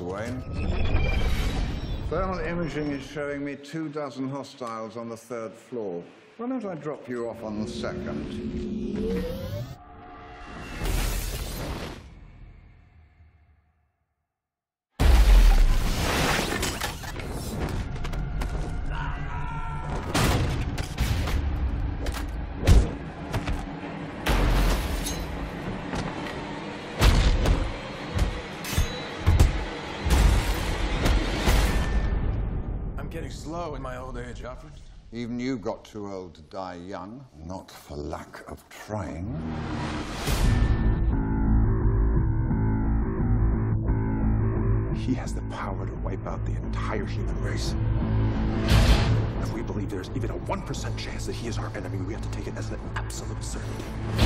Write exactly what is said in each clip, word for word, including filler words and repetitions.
Wayne. Thermal imaging is showing me two dozen hostiles on the third floor. Why don't I drop you off on the second? Getting slow in my old age, Alfred. Even you got too old to die young, not for lack of trying. He has the power to wipe out the entire human race. If we believe there's even a one percent chance that he is our enemy, we have to take it as an absolute certainty.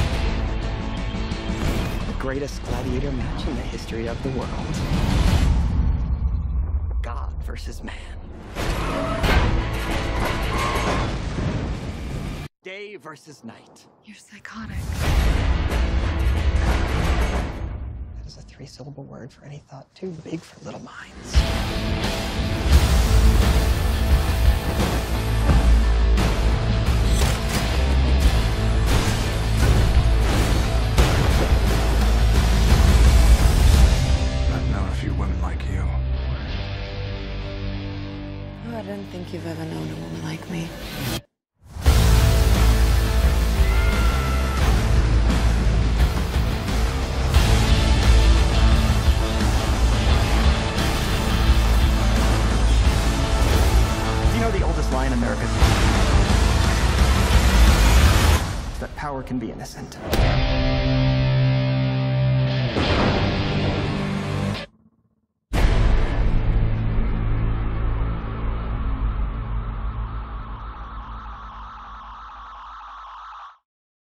The greatest gladiator match in the history of the world. God versus man. Day versus night. You're psychotic. That is a three-syllable word for any thought too big for little minds. I've known a few women like you. Oh, I don't think you've ever known a woman like me. The oldest lie in America is that power can be innocent.